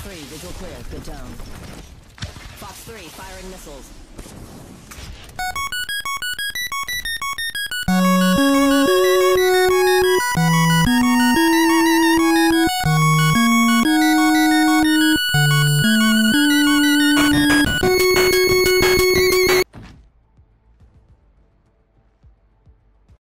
3, visual clear. Good tone. Fox 3, firing missiles.